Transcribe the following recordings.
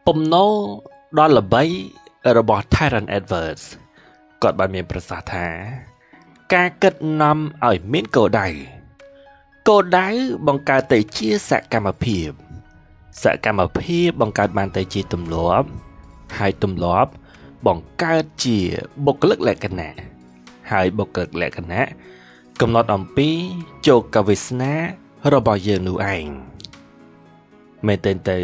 Pom no đó là bấyរបស់ Tyrant Edwards គាត់បានមានប្រសាសន៍ថាការគិតនាំឲ្យមានគោលដៅបង្កើតទៅជាសកម្មភាពបង្កើតបានទៅជាទម្លាប់ហើយទម្លាប់បង្កើតជាបុគ្គលិកលក្ខណៈហើយបុគ្គលិកលក្ខណៈកំណត់អំពីជោគវាសនារបស់យើងនោះឯងមែនទែនទៅ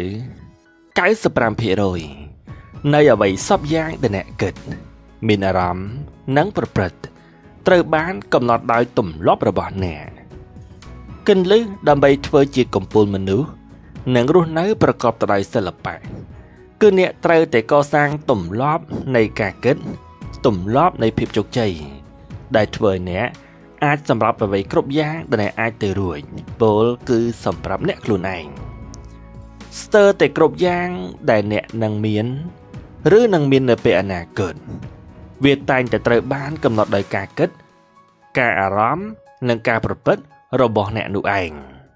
95% នៃអ្វីសពយ៉ាងដែលអ្នកគិតមានអារម្មណ៍និងប្រព្រឹត្តត្រូវបានកំណត់ដោយទម្លាប់របស់អ្នកគន្លឹះដើម្បីធ្វើជាកម្ពូលមនុស្សនិងរស់នៅប្រកបទៅដោយសិល្បៈគឺអ្នកត្រូវតែកសាងទម្លាប់នៃការគិតទម្លាប់នៃភាពជោគជ័យដែលធ្វើឲ្យអ្នកអាចសម្រាប់អ្វីគ្រប់យ៉ាងដែលអ្នកអាចទៅរួចពោលគឺសម្រាប់អ្នកខ្លួនឯង ស្ទើរតែគ្រប់យ៉ាងដែលអ្នកនឹងមានឬនឹងមាននៅពេលអនាគតវាតែងតែត្រូវបានកំណត់ដោយការគិតការអារម្មណ៍និងការប្រព្រឹត្តរបស់អ្នកនោះឯង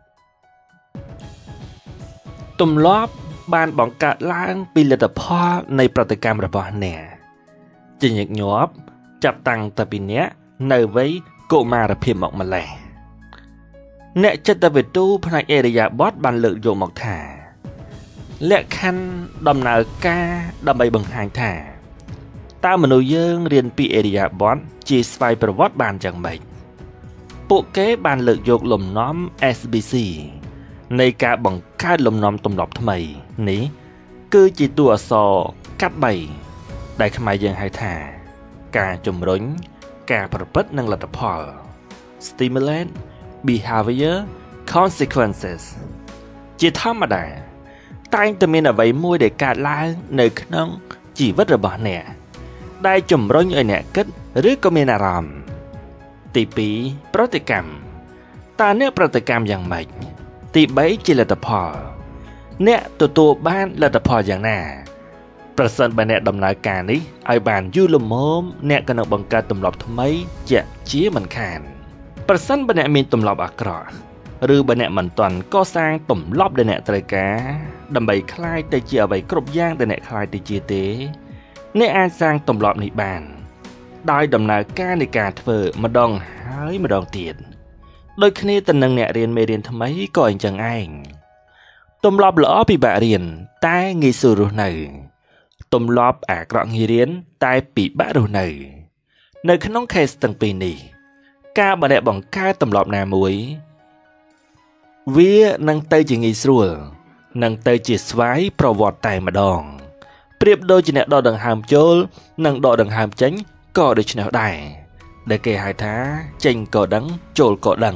ទម្លាប់បានបង្កើតឡើងពីលទ្ធផលនៃប្រតិកម្មរបស់អ្នកជាញឹកញាប់ចាប់តាំងតែពីអ្នកនៅវ័យកុមារភាពមកម្លេះអ្នកចិត្តវិទូផ្នែកអេរិយាបថបានលើកយកមកថាលក្ខខណ្ឌដំណើរការដើម្បីបង្ហាញថាតើមនុស្សយើងរៀនពីអេរិយាបថជាស្វ័យប្រវត្តិបានយ៉ាងម៉េចពួកគេបានលើកយកលំនាំ SBC នៃការបង្កើតលំនាំទម្លាប់ថ្មីនេះគឺជាតួអក្សរកាត់3ដែលខ្មែរយើងហៅថាការជំរុញការប្រព្រឹត្តនិងលទ្ធផល Stimulate Behavior Consequences ជាធម្មតាតែងតែមានអ្វីមួយដែលកើតឡើងនៅក្នុងជីវិតរបស់អ្នកដែលជំរុញឲ្យអ្នកគិតឬក៏មានអារម្មណ៍ទី2ប្រតិកម្មតើអ្នកប្រតិកម្មយ៉ាងម៉េចទី3ជាលទ្ធផលអ្នកទទួលបានលទ្ធផលយ៉ាងណាប្រសិនបើអ្នកដំណើរការនេះឲ្យបានយូរល្មមអ្នកក៏នឹងបង្កើតទម្លាប់ថ្មីជាមិនខានប្រសិនបើអ្នកមានទម្លាប់អាក្រក់ឬបើអ្នកមិនទាន់កសាងទម្លាប់ដែលអ្នកត្រូវការដើម្បីคล้ายទៅជាអ្វីគ្រប់យ៉ាងដែលអ្នកคล้ายទៅជាទេអ្នកអាចសាងទម្លាប់នេះបានដោយដំណើរការនៃការធ្វើម្ដងហើយម្ដងទៀតដូចគ្នាទៅនឹងអ្នករៀនមេរៀនថ្មីក៏អញ្ចឹងឯងទម្លាប់ល្អពិបាករៀនតែងាយស្រួលរស់នៅទម្លាប់អាក្រក់ងាយរៀនតែពិបាករស់នៅក្នុង case ទាំងពីរនេះការបើអ្នកបង្កើតទម្លាប់ណាមួយវានឹងទៅជាងាយស្រួលនឹងទៅជាស្វ័យប្រវត្តិតែម្ដងប្រៀបដូចជាអ្នកដកដង្ហើមចូលនិងដកដង្ហើមចេញក៏ដូច្នោះដែរដែលគេហៅថាចេញក៏ដឹងចូលក៏ដឹង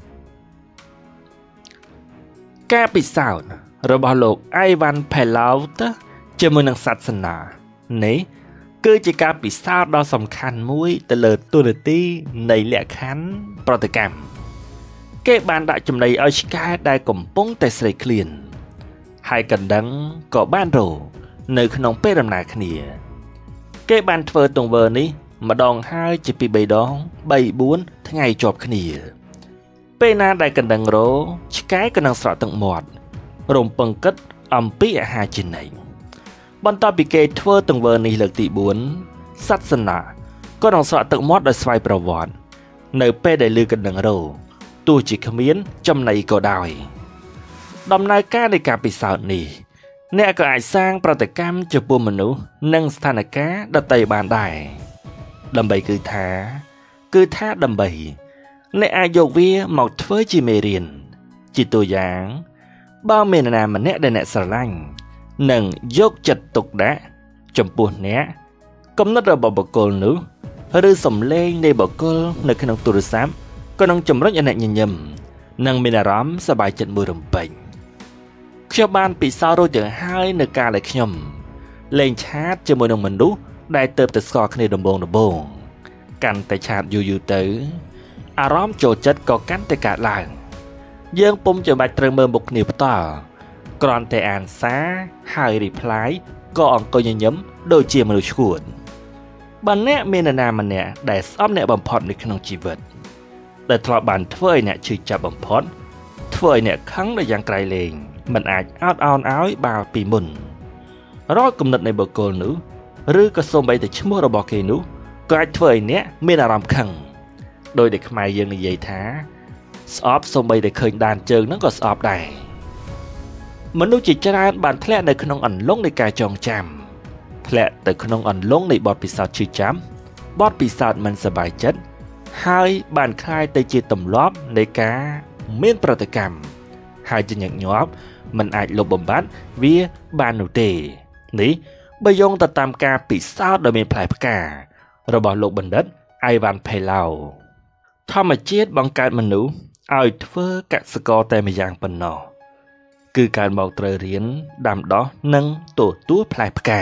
ការពិសោធន៍របស់លោក Ivan Pavlov ជាមួយនឹងសាសនានេះគឺជាការពិសោធន៍ដ៏សំខាន់មួយទៅលើទូនាទីនៃលក្ខខណ្ឌប្រតិកម្មគេបានដាក់ចំណីឲ្យឆ្កែដែលកំពុងតែស្រេកឃ្លានហើយកណ្ដឹងក៏បានរោនៅក្នុងពេលដំណើរគ្នាគេបានធ្វើទង្វើនេះម្ដងហើយជាពី3ដង3 4ថ្ងៃជាប់គ្នាពេលណាដែលកណ្ដឹងរោឆ្កែក៏នឹងស្រក់ទឹកមាត់រំពឹងគិតអំពីអាហារជានិច្ចបន្ទាប់ពីគេធ្វើទង្វើនេះលើកទី4សត្វសណាក៏នឹងស្រក់ទឹកមាត់ដោយស្វ័យប្រវត្តិនៅពេលដែលឮកណ្ដឹងរោទោះជាគ្មានចំណីក៏ដោយដំណើរការនៃការពិសោធន៍នេះអ្នកក៏អាចសាងប្រតិកម្មចំពោះមនុស្សនិងស្ថានភាពដទៃបានដែរដើម្បីគឺថាដើម្បីអ្នកអាចយកវាមកធ្វើជាមេរៀនជាតួយ៉ាងបើមាននរណាម្នាក់ដែលអ្នកស្រឡាញ់និងយកចិត្តទុកដាក់ចំពោះអ្នកគំនិតរបស់បុគ្គលនោះឬសំឡេងនៃបុគ្គលនៅក្នុងទូរស័ព្ទក៏នឹងជំរុញឲ្យអ្នកញញឹមនិងមានអារម្មណ៍សប្បាយចិត្តមួយរំពេចខ្ញុំបានពិសោធន៍រួចទៅហើយនៅកាលដែលខ្ញុំលេងឆាតជាមួយនឹងមនុស្សដែលទើបតែស្គាល់គ្នាដំបូងកាន់តែឆាតយូរទៅអារម្មណ៍ចូលចិត្តក៏កាន់តែកើតឡើងយើងពុំចាំបាច់ត្រូវមើលមុខគ្នាផ្ទាល់គ្រាន់តែអានសារហើយ reply ក៏អង្គុយញញឹមដូចជាមនុស្សឈួតបើអ្នកមាននរណាម្នាក់ដែលស្អប់អ្នកបំផុតនៅក្នុងជីវិតដែលធ្លាប់បានធ្វើឲ្យអ្នកឈឺចាប់បំផុតធ្វើឲ្យអ្នកខឹងដល់យ៉ាងក្រៃលែងមិនអាចអោតអោនឲ្យបាល់ពីមុនរាល់គំនិតនៃបុគ្គលនោះឬក៏សូម្បីតែឈ្មោះរបស់គេនោះក៏អាចធ្វើឲ្យអ្នកមានអារម្មណ៍ខឹងដោយដែលខ្មែរយើងនិយាយថាស្អប់សូម្បីតែឃើញដានជើងហ្នឹងក៏ស្អប់ដែរមនុស្សជាច្រើនបានធ្លាក់នៅក្នុងអន្លង់នៃការចងចាំធ្លាក់ទៅក្នុងអន្លង់នៃបទពិសោធន៍ឈឺចាំបទពិសោធន៍មិនសប្បាយចិត្តហើយបានคล้ายទៅជាទម្លាប់នៃការមានប្រតិកម្មហើយជាញឹកញាប់មិនអាចលុបបំបាត់វាបាននោះទេនេះបើយោងទៅតាមការពិសោធន៍ដ៏មានផ្លែផ្ការបស់លោកបណ្ឌិតអៃវ៉ាន់ផេឡៅធម្មជាតិបង្កើតមនុស្សឲ្យធ្វើកសិករតែម្យ៉ាងប៉ុណ្ណោះគឺការមកត្រូវរៀនដាំដុះនិងទទួលផ្លែផ្កា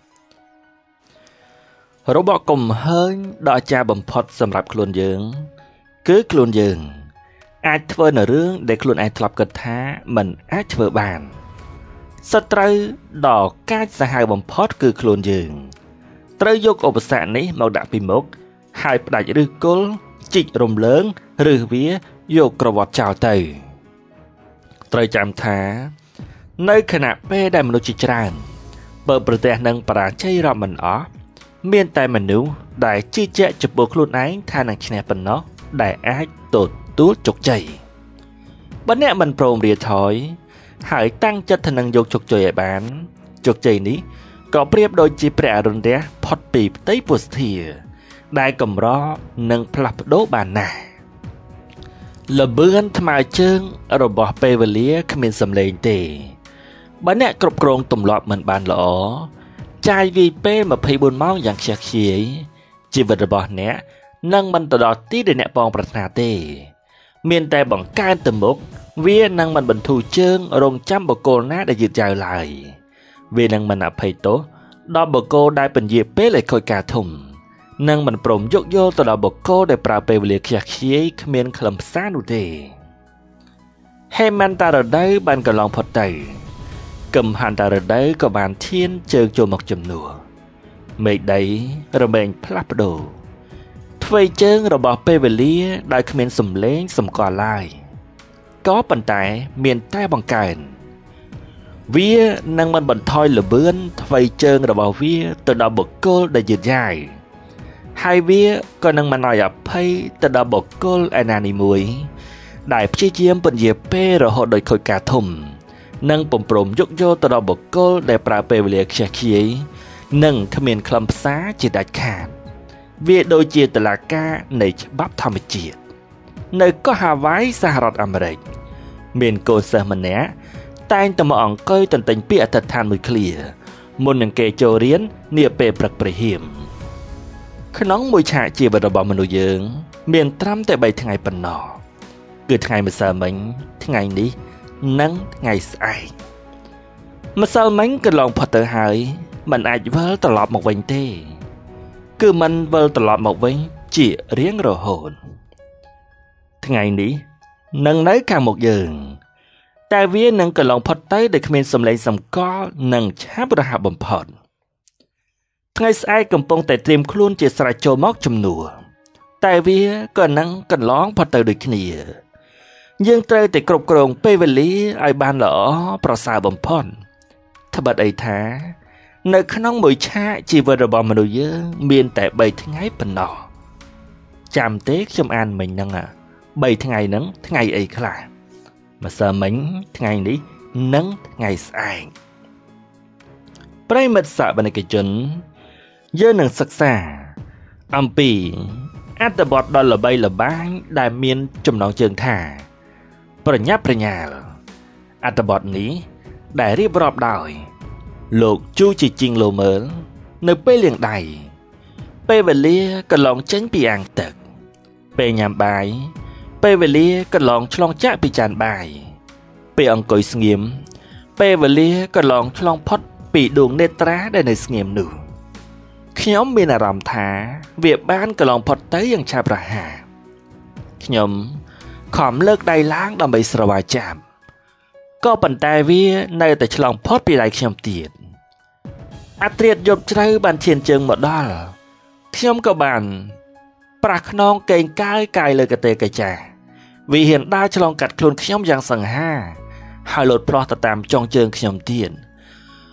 របស់កំហើញដ៏អាចារ្យបំផុតសម្រាប់ខ្លួនយើងគឺខ្លួនយើងអាចធ្វើនៅរឿងដែលខ្លួនឯងធ្លាប់គិតថាមិនអាចធ្វើបានសត្រូវដ៏កាចសាហាវបំផុតគឺខ្លួនយើងត្រូវយកឧបសគ្គនេះមកដាក់ពីមុខហើយផ្ដាច់ឫសគល់ជីករំលើងឬវាយកក្រវ៉ាត់ចោលទៅត្រូវចាំថានៅខណៈពេលដែលមនុស្សជាច្រើនបើប្រទះនឹងបរាជ័យរាប់មិនអស់មានតែមនុស្សដែលជឿជាក់ចំពោះខ្លួនឯងថានឹងឈ្នះប៉ុណ្ណោះដែលអាចទទួលជោគជ័យបើអ្នកមិនព្រមរាថយហើយតាំងចិត្តថានឹងយកជោគជ័យឲ្យបានជោគជ័យនេះក៏ប្រៀបដូចជាព្រះអរុណរះផុតពីផ្ទៃពោស្ធាដែលកម្រនឹងផ្លាស់ប្ដូរបានណាស់លបឿនថ្មើរជើងរបស់ពេលវេលាគ្មានសម្លេងទេបើអ្នកគ្រប់គ្រងទម្លាប់មិនបានល្អចាយវាយពេល24ម៉ោងយ៉ាងខ្ជះខ្ជាយជីវិតរបស់អ្នកនឹងមិនទៅដល់ទីដែលអ្នកបងប្រាថ្នាទេមានតែបង្កើនទៅមុខវានឹងមិនបន្ធូរជើងរងចាំបុគ្គលណាដែលយឺតយ៉ាវឡើយវានឹងមិនអភ័យទោសដល់បុគ្គលដែលពន្យាពេលឲ្យខូចការធំនិងមិនព្រមយោគយល់ទៅដល់បុគ្គលដែលប្រើពេលវេលាខ្ជះខ្ជាយគ្មានខ្លឹមសារនោះទេហេមន្តារដូវបានកន្លងផុតទៅកឹមហន្តារដូវក៏បានឈានជើងចូលមកជំនួសមេឃដីរមែងផ្លាស់ប្ដូរទ្វេជើងរបស់ពេលវេលាដែលគ្មានសម្លេងសម្គាល់ឡើយក៏ប៉ុន្តែមានតែបង្កើនវានឹងមិនបន្ថយល្បឿនទ្វេជើងរបស់វាទៅដល់បុគ្គលដែលយឺតយ៉ាវហើយវាក៏នឹងមិនឲ្យអភ័យទៅដល់បុគ្គលឯណានីមួយដែលព្យាយាមពន្យាពេលរហូតដល់ខូចការធំនិងពំព្រមយោគយល់ទៅដល់បុគ្គលដែលប្រើពេលវេលាខ្ជះខ្ជាយនិងគ្មានខ្លឹមសារជាដាច់ខាតវាដូចជាតុលាការនៃច្បាប់ធម្មជាតិនៅកោះហាវ៉ៃសហរដ្ឋអាមេរិកមានកូនសិស្សម្នាក់តែងតែមកអង្គុយទន្ទិញពាក្យអធិដ្ឋានមួយឃ្លាមុននឹងគេចូលរៀននាពេលព្រឹកព្រហៀមក្នុងមួយឆាកជីវិតរបស់មនុស្សយើងមានត្រឹមតែ3ថ្ងៃប៉ុណ្ណោះគឺថ្ងៃម្សិលមិញថ្ងៃនេះនិងថ្ងៃស្អែកម្សិលមិញកន្លងផុតទៅហើយមិនអាចវិលត្រឡប់មកវិញទេគឺមិនវិលត្រឡប់មកវិញជារៀងរហូតថ្ងៃនេះនឹងនៅខាងមុខយើងតែវានឹងកន្លងផុតទៅដោយគ្មានសម្លេងសម្គាល់និងឆាប់រហ័សបំផុតថ្ងៃស្អែកកំពុងតែត្រៀមខ្លួនជាស្រេចចូលមកជំនួសតែវាក៏នឹងកន្លងផុតទៅដូចគ្នាយើងត្រូវតែគ្រប់គ្រងពេលវេលាឲ្យបានល្អប្រសើរបំផុតត្បិតអីថានៅក្នុងមួយឆាកជីវិតរបស់មនុស្សយើងមានតែ3ថ្ងៃប៉ុណ្ណោះចាំទេខ្ញុំអានមិញហ្នឹង3ថ្ងៃហ្នឹងថ្ងៃអីខ្លះម្សិលមិញថ្ងៃនេះនិងថ្ងៃស្អែកប្រិមិត្តសាបនិកជនយើងនឹងសិក្សាអំពីអត្ថបទដ៏ល្បីល្បាញដែលមានចំណងជើងថាប្រញាប់ប្រញាល់អត្ថបទនេះដែលរៀបរាប់ដោយលោកជូជីជីងឡូមើលនៅពេលលាងដៃពេលវេលាកន្លងចេញពីអាងទឹកពេលញ៉ាំបាយពេលវេលាកន្លងឆ្លងចាក់ពីចានបាយពេលអង្គុយស្ងៀមពេលវេលាកន្លងឆ្លងផុតពីដួងនេត្រាដែលនៅស្ងៀមនោះខ្ញុំមានអារម្មណ៍ថាវាបានកន្លងផុតទៅយ៉ាងឆាប់រហ័សខ្ញុំខំលើកដៃឡើងដើម្បីស្រវាយចាប់ក៏ប៉ុន្តែវានៅតែឆ្លងផុតពីដៃខ្ញុំទៀតអត្រាតយប់ជ្រៅបានឈានជើងមកដល់ខ្ញុំក៏បានប្រះខ្នងកេងកាយលើកទេកាចាវាហ៊ានដើរឆ្លងកាត់ខ្លួនខ្ញុំយ៉ាងសង្ហាហើយលោតប្រោះទៅតាមចុងជើងខ្ញុំទៀត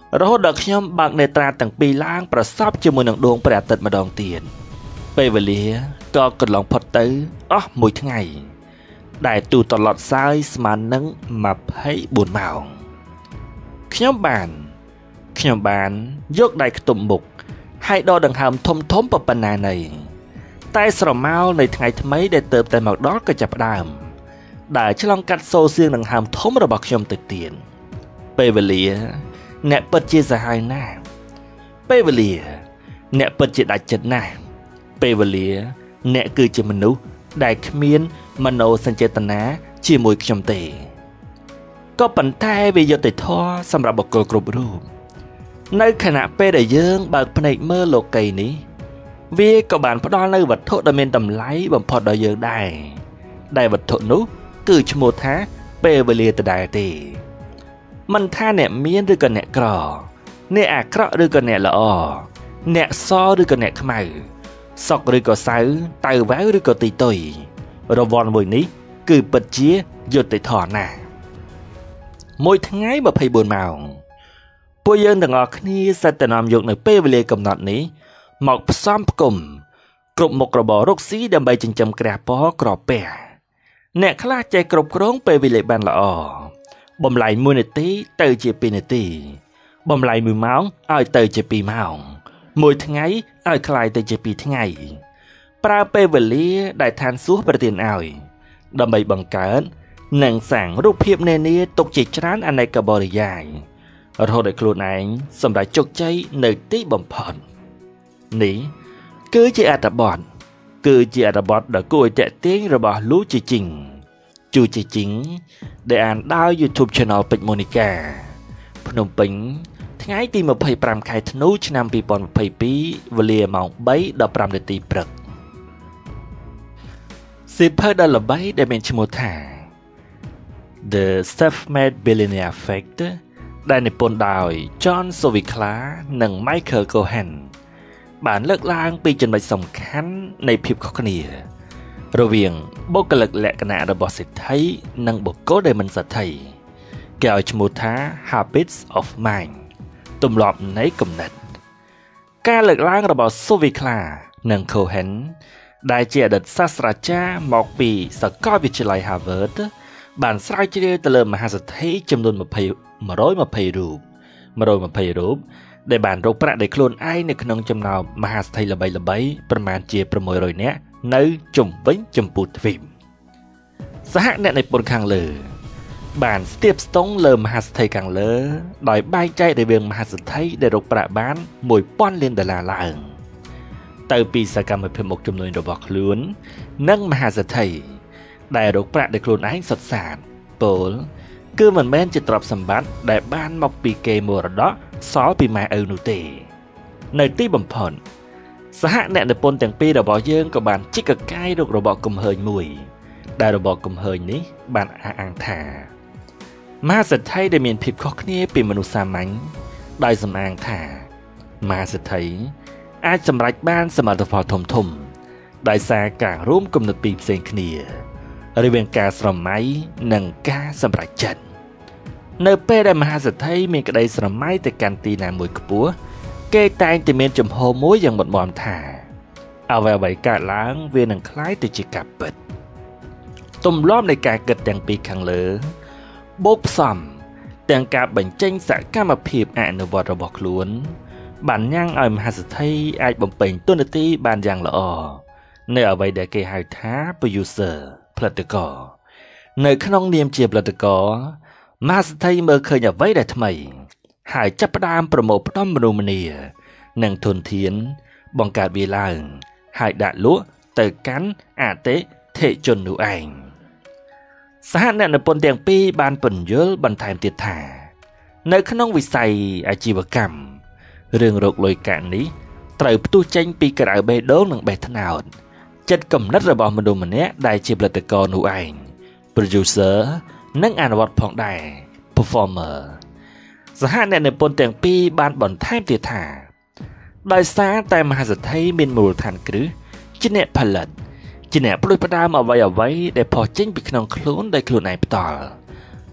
រហូតដល់ខ្ញុំបើកនេត្រាទាំងពីរឡើងប្រសពជាមួយនឹងដួងព្រះអាទិត្យម្ដងទៀតពេលវេលាក៏កន្លងផុតទៅអស់មួយថ្ងៃដែលទូត្រឡប់សើយស្មើនឹង24ម៉ោងខ្ញុំបានយកដៃខ្ទប់មុខហើយដកដង្ហើមធំប៉ុណ្ណាណីតែស្រមោលនៃថ្ងៃថ្មីដែលទៅតែមកដល់ក៏ចាប់ផ្ដើមដែលឆ្លងកាត់សូរសៀងដង្ហើមធំរបស់ខ្ញុំទៅទៀតពេលវេលាអ្នកពិតជាសាហាវណាស់ពេលវេលាអ្នកពិតជាដាច់ចិត្តណាស់ពេលវេលាអ្នកគឺជាមនុស្សដែលគ្មានមនោសញ្ចេតនាជាមួយខ្ញុំទេក៏ប៉ុន្តែវាយុត្តិធម៌សម្រាប់បុគ្គលគ្រប់រូបនៅខណៈពេលដែលយើងបើកភ្នែកមើលលោកីយ៍នេះវាក៏បានផ្ដល់នូវវត្ថុដ៏មានតម្លៃបំផុតដល់យើងដែរដែលវត្ថុនោះគឺឈ្មោះថាពេលវេលាដដែលទេមិនថាអ្នកមានឬក៏អ្នកក្រអ្នកអាក្រក់ឬក៏អ្នកល្អអ្នកសឬក៏អ្នកខ្មៅសុកឬក៏សៅតៅវ៉ៅឬក៏ទីតុយរង្វាន់មួយនេះគឺពិតជាយុត្តិធម៌ណាស់មួយថ្ងៃ24ម៉ោងពួកយើងទាំងអស់គ្នាសិតតែនាំយកនៅពេលវេលាកំណត់នេះមកផ្សំផ្គុំគ្រប់មុខរបររកស៊ីដើម្បីចិញ្ចឹមក្រាស់ពណ៌ក្រពះអ្នកខ្លះចេះគ្រប់គ្រងពេលវេលាបានល្អបំលែង1នាទីទៅជា2នាទីបំលែង1ម៉ោងឲ្យទៅជា2ម៉ោងមួយថ្ងៃឲ្យคล้ายទៅជា2ថ្ងៃប្រើពេលវេលាដែលឋានសួគ៌ប្រទានឲ្យដើម្បីបង្កើតនិងសាងរូបភាពនានាទុកជាច្រើនអនេកបរិយាយរហូតដល់ខ្លួនឯងសម្រេចជោគជ័យនៅទីបំផុតនេះគឺជាអត្ថបទដ៏គួរឲ្យទាក់ទាញរបស់លូជីជីងដែលអានដោយ YouTube Channel ពេជ្រម៉ូនីកាភ្នំពេញថ្ងៃទី25ខែធ្នូឆ្នាំ2022វេលាម៉ោង 3:15 នាទីព្រឹកសៀវភៅដ៏ល្បីដែលមានឈ្មោះថា The Self-Made Billionaire Effect ដែលនិពន្ធដោយ John Sovicla និង Michael Cohen បានលើកឡើងពីចំណុចសំខាន់នៃភាពខុសគ្នារវាងបុគ្គលិកលក្ខណៈរបស់សេដ្ឋីនិងបុគ្គលដែលមិនសេដ្ឋីគេឲ្យឈ្មោះថា Habits of Mind ទម្លាប់នៃគំនិតការលើកឡើងរបស់ Sovicla និង Cohen ដែលជាអតីតសាស្ត្រាចារ្យមកពីសាកលវិទ្យាល័យ Harvard បានស្រាវជ្រាវទៅលើមហាសេដ្ឋីចំនួន120រូបដែលបានរកប្រាក់ដោយខ្លួនឯងនៅក្នុងចំណោមមហាសេដ្ឋីល្បីៗប្រមាណជា600នាក់នៅជុំវិញចម្ពោះទ្វីបសហអ្នកនិពន្ធខាងលើបានស្ទាបស្ទង់លើមហាសេដ្ឋីខាងលើដោយបែងចែករវាងមហាសេដ្ឋីដែលរកប្រាក់បាន$1000 លានឡើងទៅពីសកម្មភាពមុខជំនួញរបស់ខ្លួននិងមហាសេដ្ឋីដែលរកប្រាក់ដោយខ្លួនឯងសុទ្ធសាធពោលគឺមិនមែនជាទ្រព្យសម្បត្តិដែលបានមកពីគេមរតកសល់ពីម៉ែឪនោះទេនៅទីបំផុតសហអ្នកនិពន្ធទាំងពីររបស់យើងក៏បានជីកកាយរករបបគំហើញមួយដែលរបបគំហើញនេះបានអះអាងថាមហាសេដ្ឋីដែលមានភាពខុសគ្នាពីមនុស្សសាមញ្ញដោយសំអាងថាមហាសេដ្ឋីអាចសម្រេចបានសមិទ្ធផលធំដោយសារការរួមគំនិតពីរផ្សេងគ្នារវាងការស្រមៃនិងការសម្រេចចិត្តនៅពេលដែលមហាសេដ្ឋីមានក្តីស្រមៃទៅកាន់ទីណាមួយខ្ពស់គេតែងតែមានចំហមួយយ៉ាងមុតមាំថាអ្វីៗកើតឡើងវានឹងคล้ายទៅជាការពិតទម្លាប់នៃការគិតទាំងពីរខាងលើបូកផ្សំទាំងការបញ្ចេញសកម្មភាពអនុវត្តរបស់ខ្លួនបានញ៉ាំងឲ្យមហាសេដ្ឋីអាចបំពេញតួនាទីបានយ៉ាងល្អនៅអ្វីដែលគេហៅថា producer ផលិតករនៅក្នុងនាមជាផលិតករមហាសេដ្ឋីមើលឃើញអ្វីដែលថ្មីហើយចាប់ផ្ដើមប្រមូលផ្ដុំមនុស្សម្នានិងធនធានបង្កើតវាឡើងហើយដាក់លក់ទៅកាន់អតិថិជននោះឯងសហអ្នកនិពន្ធទាំងពីរបានពន្យល់បន្ថែមទៀតថានៅក្នុងវិស័យអាជីវកម្មរឿងរកលុយកាក់នេះត្រូវផ្ទុះចេញពីក្រៅបេះដូងនិងបេះថ្នោតចិត្តគំនិតរបស់មនុស្សម្នាក់ដែលជាផលិតករនោះឯង producer និងអនុវត្តផងដែរ performer សហអ្នកនិពន្ធទាំងពីរបានបន្ថែមទៀតថាដោយសារតែមហាសេដ្ឋីមានមូលដ្ឋានគ្រឹះជាអ្នកផលិតជាអ្នកផ្ដួចផ្ដើមអ្វីដែលផុសចេញពីក្នុងខ្លួនដោយខ្លួនឯងផ្ទាល់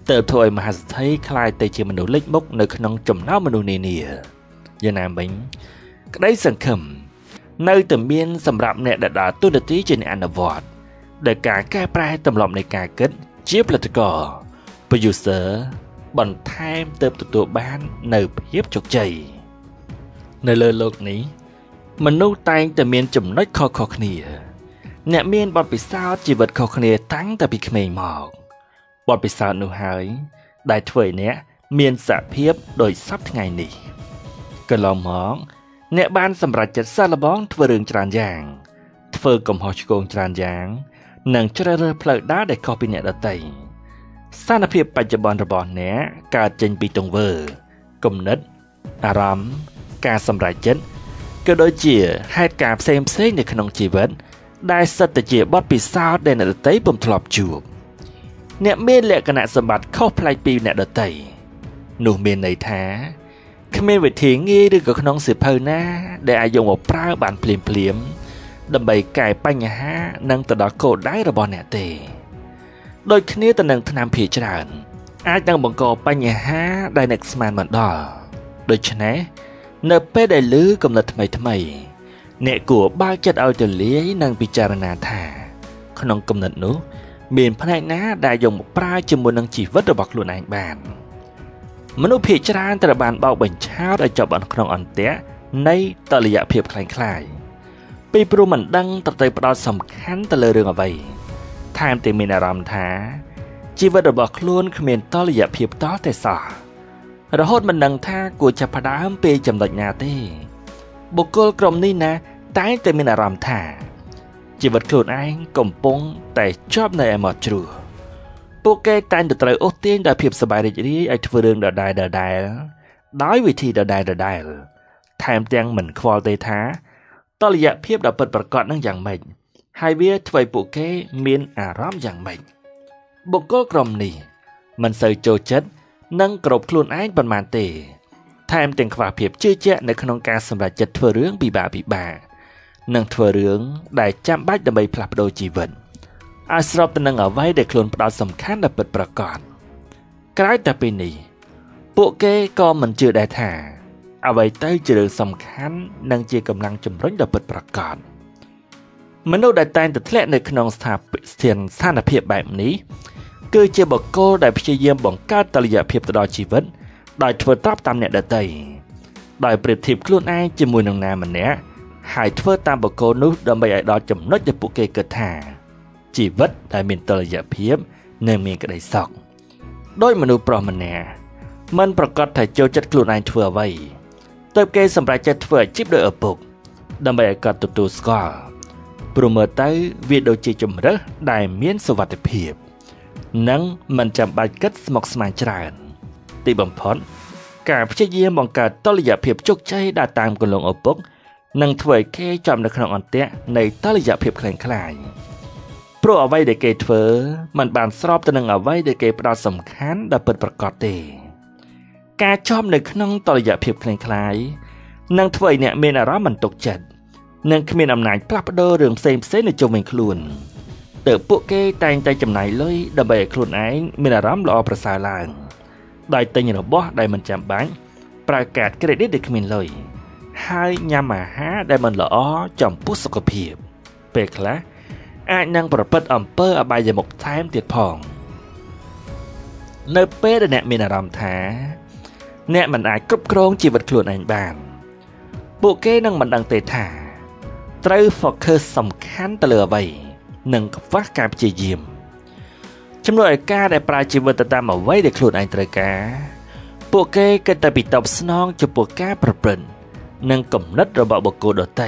เติบโตมหาสถิคลายแต่เจมนุเล็กมุกในขนมจมน้ำมนุษย์เนี่ยยานามบิงก็ได้สังคมในแต่เมียนสำหรับเนตดาตุนตีเจนอันวอร์ดโดยการแก้ปลายตำลอมในการเกิดเจี๊ยบลัตกอโปรดิวเซอร์บันทายเติบตัวบ้านในเพียบจกใจในเลือโลกนี้มนุษย์ตายแต่เมียนจมน้อยคอขณีเนเมียนบอลปิซาจีวิตคอขณีตั้งแต่ปีเขมรหมอกบอลปิซาหนูหายได้ถ้วยเนี้ยเมียนสะเพียบโดยซับไงนี่ก็ลองมองเนบ้านสำหรับจัดซาลบ้องทเวรึงจานยางทเวกลมหอชโกงจานยางหนังเจริญเพลิดด้าได้เข้าไปเนตไตสารเพียบปัจจุบันระบอบเนี้ยการเจนปีตรงเวอร์กมนัดอารามการสำหรับจัดก็โดยเจี๋ยให้การเซมเซ่ในขนมจีวิตได้สัตย์เจี๋ยบอดปีซาวเดนเตยปุ่มถลอบจูบเนเมียนเละขณะสมบัติเข้าพลายปีเนตยหนูเมียนในแท้ขมิ้นวิธีงี้ด้วยกับขนมสืบเพลินนะได้อายุว่าปลาบานเปลี่ยมดำใบไก่ปัญญานังตะดอกโกได้ระบอนเนตโดยคณีตะนังทนามผีจราอาจนังบังกอปัญญาได้เน็กสมานมันดอโดยฉะนั้นเนเป้ได้ลื้อกำลังทำไมเนกัวบ้าจัดเอาจะเลี้ยนังพิจารณาท่าขนมกำลังนู้เมียนพนักน้าได้ยงปลาจมูกนังจีวัดระบอกลุนไอบานมนุษย์ผีจราตระบานเบาเบ่งเช้าได้จับบอลขนมอ่อนเตะในตะลียเพียบคลายปีปรุมันดังตัดใจประสำคัญตะเลเรื่องเอาไว้ทามเตมินารามท้าจีวัดระบอกล้วนขมิ้นตะลียเพียบต้อแต่สอระหดมันดังท่ากูจะพดามเปจำตัดงาเต้บุกโกลกรมนี่นะตายเตมินารามท่าจีวัดโคลนไอ้กลมปงแต่ชอบในอมอจูพวกแกตายเดือดตรายโอเตียนได้เพียบสบายได้ดีไอ้ทเรื่องเดือดได้ได้วิธีเดือดได้แถมแจงเหมือนควอลเตท้าตอลียะเพียบดับเปิดประกอบนั่งอย่างไม่ไฮเวียทวยพวกแกเมียนอารามอย่างไม่บุกโกลกรมนี่มันใส่โจจัดนั่งกรบโคลนไอ้ประมาณเตแถมแจงขวาเพียบเชื่อเจ้าในขนมการสำหรับจัดทเรื่องปีบานังทเรื่องได้จำบัดดับใบพลับโดยจีวันอาสรับตนังเอาไว้ได้โคลนประสำคัญดับเปิดประกอบกลายแต่ปีนี้พวกแกก็มันเจอได้ท่าเอาไว้ใต้เจริญสำคัญนังเจอกำลังจำร้อยดับเปิดประกอบมนุษย์ได้ตายแต่แท้ในขนมสถาปเสียนสร้างเพียบแบบนี้คือเจบอกโก้ได้พยายามบ่งการตะลียเพียบตลอดชีวิตได้ทวดรับตามเนี่ยได้ไตได้เปรียบเทียบโคลนไอ้จมูกนางนามันเนี้ยหายทวดตามบอกโก้นู้ดำไปไอ้ดอจำน้อยจะปุกเกเกิดท่าชีวิตได้มีตระยะเพียบเนื่องมีกระไดซอกโดยมนุษย์ปลอมมันแน่มันประกอบถ่ายโจจัดกลุ่นไอทัวไว้เติบเกยสำหรับจัดทัวจิบโดยอปุกดำไปกอดตัวสกอร์โปรโมเตอร์วิดีโอจีจมรักได้เมียนสวัสดิเพียบนั่งมันจำบัดกัดสมองสมานจราตีบำพอนการพิจารณาบังการตระยะเพียบจกใจได้ตามกันลงอปุกนั่งถวยแค่จำในขนมอ่อนเตะในตระยะเพียบคลายโปรเอาไว้เด็กเกตเฟอร์มันบานสอบตะนังเอาไว้เด็กเกตประสำคัญดับเปิดประกอบเตการชอบในขนมตระยะเพียบคลายนั่งถวยเนี่ยเมนอารามันตกจัดนั่งขมิ้นอำนาจปรับโดเรื่องเซมเซในโจมเองคลุนเติบพวกเกแต่งใจจำหน่ายเลยดับเบิลคลุนไอ้เมนอารามรอประสาลางได้แต่งอย่างบ่ได้มันจำบังประกาศเครดิตเด็กขมิ้นเลยให้ยามาหาได้มันละอ้อจอมผู้สกปรกเปกละอาจนั่งประเปิดอำเภออบายหมกท้ายมเตียดพองเนเป้ได้แนะมีนารามท้าแนะมันอาจกรุบกรองจีวัดขลุ่นอันบานบุกเก้นั่งมันดังเตถาไตรฟอกเคอร์สำคัญตะเลือใบหนึ่งกับวักการจีเยี่ยมจำนวนไอ้กาได้ปลายจีวัดตามเอาไว้ได้ขลุ่นอันตรกาบุกเก้ก็แต่ปิดตบสนองจะบุกกาประเปิดหนึ่งกำนัดระบบบกโกดไต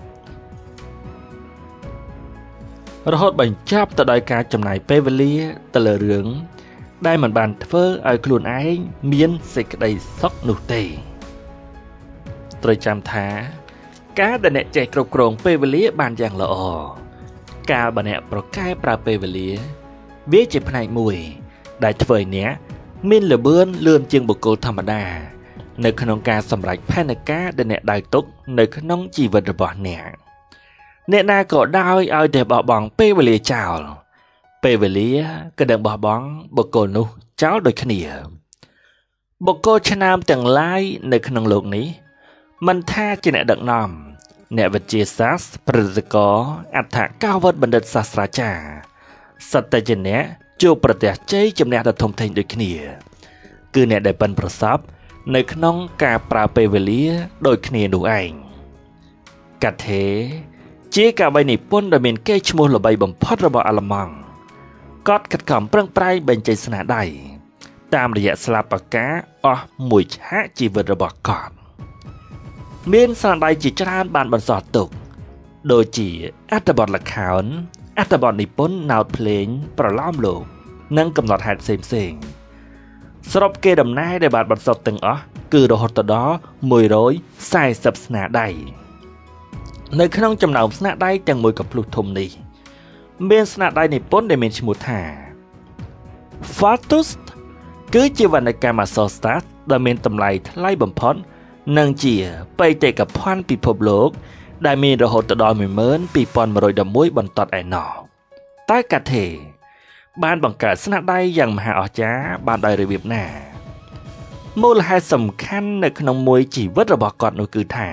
รหดบัญชับต่อโดยการจำหน่ายเปเวลีตะเลเรืองได้มันบานเฟอร์ไอคลูนไอเมียนเสกได้ซอกนูเตตรจำท้าการดันเนใจกรบกรองเปเวลีบานอย่างละอการบันเนปรกายปราเปเวลีเวียจิพนัยมวยได้เฟยเนี้ยมินเหลือเบื้อนเลื่อนจึงบุกโกธรรมดาในขนมการสำหรับแพนกาดันเนได้ตุกในขนมจีวัดระบอบเนี่ยเนนาก็ได้เอาแต่บ่บองเปเวลีเจ้าเปเวลีก็เดินบ่บองบกโกนุจចោលដូចគ្នាបុគ្គលឆ្នើមទាំងឡាយនៅក្នុងលោកនេះមិនថាជាអ្នកដឹកនាំអ្នកវិទ្យាសាស្ត្រប្រតិកោអដ្ឋកាវតបណ្ឌិតសាស្ត្រាចារ្យសត្វជាអ្នកជួបប្រទះជ័យជំនះដ៏ធំធេងដូចគ្នាគឺអ្នកដែលប៉ិនប្រសពនៅក្នុងការប្រើពេលវេលាដូចគ្នានោះឯងកាថេជាកវីនិពន្ធដែលមានកេរ្តិ៍ឈ្មោះល្បីបំផុតរបស់អាល្លឺម៉ង់គាត់ខិតខំប្រឹងប្រែងបញ្ចេញស្នាដៃតាមរយៈស្លាបពកាអស់មួយឆាកជីវិតរបស់គាត់មានស្នាដៃជាច្រើនបានបន្សល់ទុកដូចជាអត្ថបទល្ខោនអត្ថបទនិពន្ធណោតភ្លេងប្រឡោមលោកនិងកំណត់ហេតុផ្សេងៗសរុបគេដំណើរដែលបានបន្សល់ទាំងអស់គឺរហូតដល់140ស្នាដៃនៅក្នុងចំណោមស្នាដៃទាំងមួយកំភ្លុះធំនេះមានស្នាដៃនិពន្ធដែលមានឈ្មោះថា Faustus គឺជាវណ្ណកម្មអក្សរសាស្ត្រដែលមានតម្លៃថ្លៃបំផុតនិងជាបេតិកភណ្ឌពិភពលោកដែលមានរហូតដល់ 12111 បន្ទាត់ឯណោះតែកាថេបានបង្កើតស្នាដៃយ៉ាងមហាអស្ចារ្យបានដោយរបៀបណាមូលហេតុសំខាន់នៅក្នុងមួយជីវិតរបស់គាត់នោះគឺថា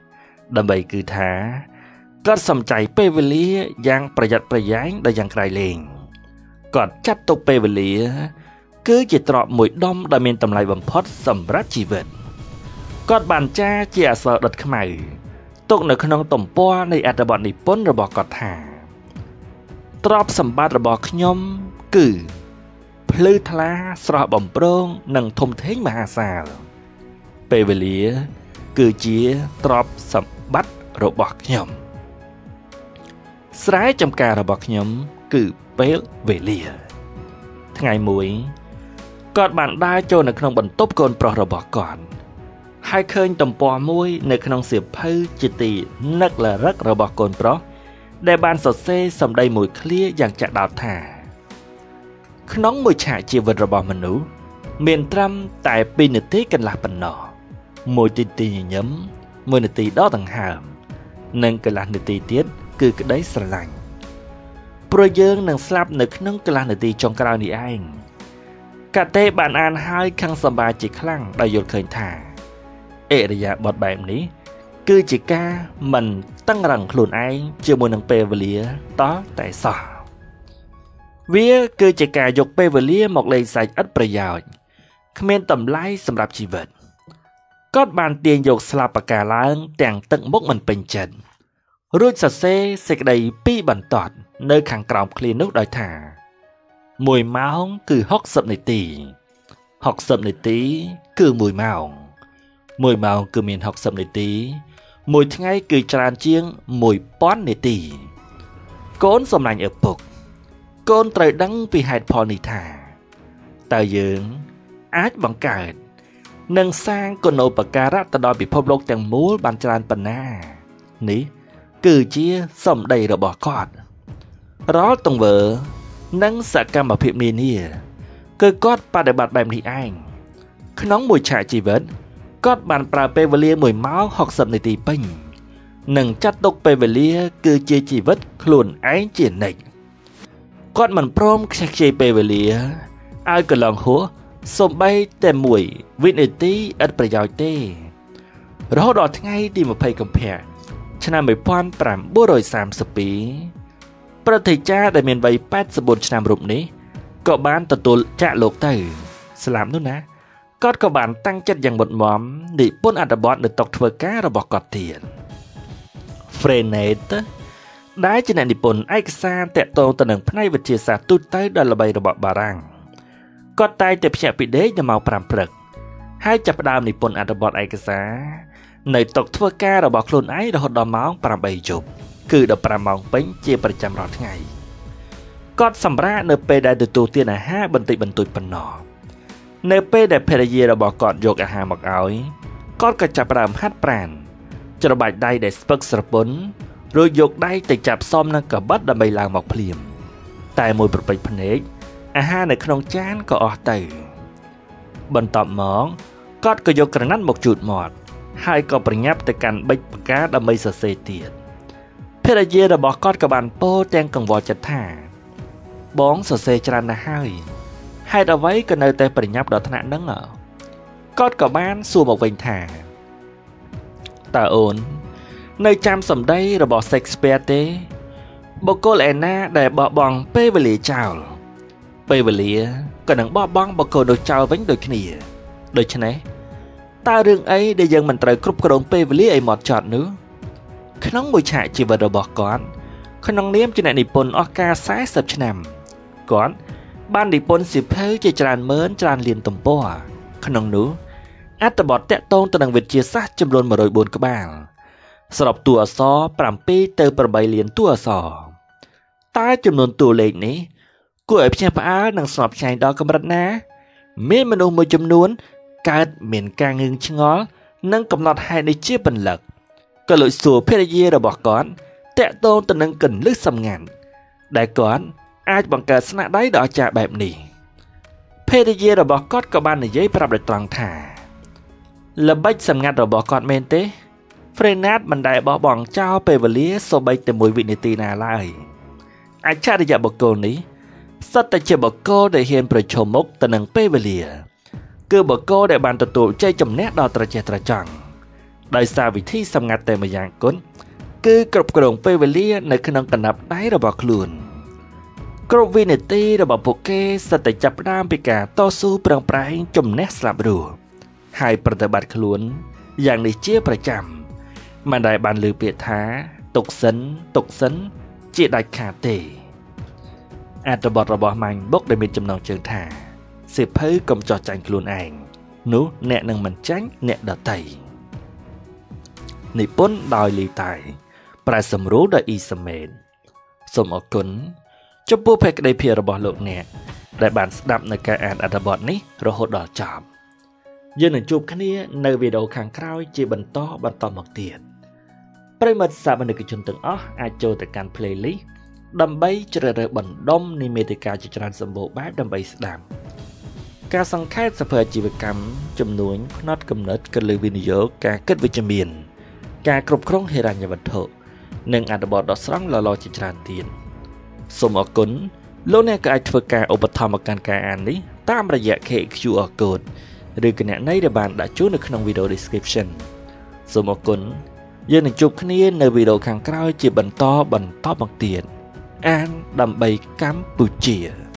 គាត់សំចៃពេលវេលាយ៉ាងប្រយ័ត្នប្រយែងដល់យ៉ាងក្រៃលែងគាត់ចាត់ទុកពេលវេលាគឺជាទ្រព្យមួយដុំដែលមានតម្លៃបំផុតសម្រាប់ជីវិតគាត់បានចារជាអក្សរដុតខ្មៅទុកនៅក្នុងទំព័រនៃអត្ថបទនិពន្ធរបស់គាត់ថាទ្រព្យសម្បត្តិរបស់ខ្ញុំគឺភ្លឺថ្លាស្រស់បំព្រងនិងធំធេងមហាសាលពេលវេលាគឺជាទ្រព្យសម្បត្តិរបស់ខ្ញុំស្រែចម្ការរបស់ខ្ញុំគឺពេលវេលាថ្ងៃមួយគាត់បានដើរចូលនៅក្នុងបន្ទប់កូនប្រុសរបស់គាត់ហើយឃើញទំព័រមួយនៅក្នុងសៀវភៅជាទីនឹករលឹករបស់កូនប្រុសដែលបានសរសេរសម្ដីមួយឃ្លាយ៉ាងចាក់ដោតថាក្នុងមួយឆាកជីវិតរបស់មនុស្សមានត្រឹមតែ2នាទីកន្លះប៉ុណ្ណោះមួយនាទីញញឹមមួយនាទីដកដង្ហើមនិងកន្លះនាទីទៀតគឺក្តីស្រឡាញ់ព្រោះយើងនឹងស្លាប់នៅក្នុងកន្លះនាទីចុងក្រោយនេះឯងកាតេបានអានហើយខឹងសម្បាជាខ្លាំងដោយយល់ឃើញថាអិរិយាបថបែបនេះគឺជាការមិនតឹងរឹងខ្លួនឯងជាមួយនឹងពេលវេលាតតែសោះវាគឺជាការយកពេលវេលាមកលេងសើចឥតប្រយោជន៍គ្មានតម្លៃសម្រាប់ជីវិតគាត់បានទាញយកស្លាបពកាឡើងទាំងទឹកមុខមិនពេញចិត្តរួចសរសេរសេចក្តីពីរបន្ទាត់នៅខាងក្រោមឃ្លានោះដោយថា1ម៉ោងគឺ60នាទី60នាទីគឺ1ម៉ោង1ម៉ោងគឺមាន60នាទីមួយថ្ងៃគឺច្រើនជាង1000នាទីកូនសម្លាញ់ឪពុកកូនត្រូវដឹងពីហេតុផលនេះថាតើយើងអាចបង្កើតនិងសាងគុណូបការៈទៅដល់ពិភពលោកទាំងមូលបានច្រើនប៉ុណ្ណានេះគឺជាសម្ដីរបស់គាត់រាល់ទង្វើនិងសកម្មភាពនានាគឺគាត់បដិបត្តិបែបនេះឯងក្នុងមួយឆាកជីវិតគាត់បានប្រើពេលវេលា1ម៉ោង60នាទីពេញនិងចាត់ទុកពេលវេលាគឺជាជីវិតខ្លួនឯងជានិច្ចគាត់មិនព្រមខ្ជះខ្ជាយពេលវេលាឲ្យកន្លងហួសសូម្បីតែមួយវិនាទីឥតប្រយោជន៍ទេរហូតដល់ថ្ងៃទី20កុម្ភៈឆ្នាំ1932ព្រឹទ្ធាចារ្យដែលមានវ័យ84ឆ្នាំរូបនេះក៏បានទទួលចាកលោកទៅស្លាប់នោះណាគាត់ក៏បានតាំងចិត្តយ៉ាងមុតមមនិពន្ធអត្ថបទនៅតុធ្វើការរបស់គាត់ទៀត Frenet ដែលជាអ្នកនិពន្ធឯកសារតាក់ទងទៅនឹងផ្នែកវិទ្យាសាស្ត្រទូទៅដ៏ល្បីរបស់បារាំងគាត់តែងតែភ្ញាក់ពីដេកនៅម៉ោង5ព្រឹកហើយចាប់ផ្ដើមនិពន្ធអត្ថបទឯកសារនៅតុធ្វើការរបស់ខ្លួនឯងរហូតដល់ម៉ោង8យប់គឺ15ម៉ោងពេញជាប្រចាំរាល់ថ្ងៃគាត់សម្រាកនៅពេលដែលទទួលទានអាហារបន្តិចបន្តួចប៉ុណ្ណោះនៅពេលដែលភរិយារបស់គាត់យកអាហារមកឲ្យគាត់ក៏ចាប់ផ្ដើមហាត់ប្រាណច្របាច់ដៃដែលស្ពឹកស្រពន់រួចយកដៃទៅចាប់សមនឹងកាបិតដើម្បីឡើងមកភ្លាមតែមួយប្រពេចភ្នែកអាហារនៅក្នុងចានក៏អស់ទៅបន្ទាប់មកគាត់ក៏យកក្រណាត់មកជូតមាត់ហើយក៏ប្រញាប់ទៅកាន់ប៊ិចផ្កាដើម្បីសរសេរទៀតភរិយារបស់គាត់ក៏បានពោលទាំងកង្វល់ចិត្តថាបងសរសេរច្រើនណាស់ហើយ Hai đầu váy cần nơi tay bật nhấp đó thằng nắng ở cót cả ban xua một vành thả ta ổn nơi chăm sầm đây là bỏ Shakespeare tế bộ cô lẽ na để bỏ bong pê về lìa chào pê về lìa cần nắng bỏ bong bộ cô đồ chào vánh đôi kia đôi chân ấy ta rừng ấy để dân mình trời cướp cái đống pê về lìa ấy mọt chọt nữa khả năng mùi chạy chỉ vào đồ bỏ con khả năng nếm trên này nịp bồn oka sái sập chân nằm con ban nịp bồn xịp hơi chỉ tràn mớn tràn liền tầm bò khả năng nữa át ta bọt tẹt tôn từ đằng Việt chia sát châm luôn mà rồi buồn các bạn sọp tua xó pram pi tơ per bay liền tua xó ta châm luôn tua lệnh ní cô ấy xem phá năng sọp chạy đó cầm rạch ná miễn mình ôm một châm nuốn cát miền ca ngưng ngó nâng cầm lọt hai nơi chia bần lật cái lội sùa phê dê rồi bỏ con tẹt tôn từ nâng cần lướt xăm ngàn đại con ai bằng cờ sna đáy đỏ chạ bẹp nỉ phê dê rồi bỏ cót có ban này giấy prap để toàn thả là bách xăm ngạt rồi bỏ con men tế Frenat mình đại bỏ bỏng trao về vật lý so bách từ mùi vị nị tì nà lại ai cha đi dạ bọc cô ní sắt ta chơi bọc cô để hiện bởi chồm mốc từ nâng phê vật lý cứ bọc cô để bàn tụ tụ chơi chầm nét đo tra chè tra chẳng đời xa vị thi xăm ngạt tề mà dạng cốn cứ cập cờ đồng phê vật lý nơi khả năng cần nạp đáy rồi bỏ luôn cột vị nị tì rồi bỏ bộ kê sắt ta chập đam bị cả to su prang prang chầm nét sạp rùa haiประ bạt luônอย่างนี้เชี่ยประจำมันได้บานลือเปียท้าตกสันเจียได้ขาเตอาจจะบอดระบอมันบกได้มีจำนวนเชิงถ่าเสียเพื่อกำจอดจังกลุ่นเองนู้แน่นังมันจังแน่ดอไตในป้นดอยลีไตปลายสมรู้ได้อีสเมนสมอกุนจะปูเพกได้เพียระบอโลกเนี่ยได้บานสดับในการอ่านอัตบอดนี้เราหดดอจอบยื่นหนึ่งจูบแค่นี้ในวิดีโอข้างคราวจีบันต่อหมกเตียนปริมาณสาบันเดกชนตึงอ้ออาจโจแต่การเพลย์ลิสต์ดำใบจะเริ่มบันดมในเมติกาจิตรันสมบูรณ์แบบดำใบสดามการสังเกตสเปอร์จีวกรรมจำนวนนัดกำเนิดกันเลยวินิโยการเกิดวิจมีนการกรบครองเฮรัญญวัตถุหนึ่งอัตบอดดอกสร้างลอจิตรันเตียนสมอกุลโลกนี้การฝึกการอุปธรรมการอ่านนี้ตามระยะเคคิวอโกดหรือกันในระบานได้ช่วยในขนมวิดีโอ description สมกุลยื่นจุกนี้ในวิดีโอข้างใกล้จีบันต่อบักเตียนอ่านดำใบกัมพูชี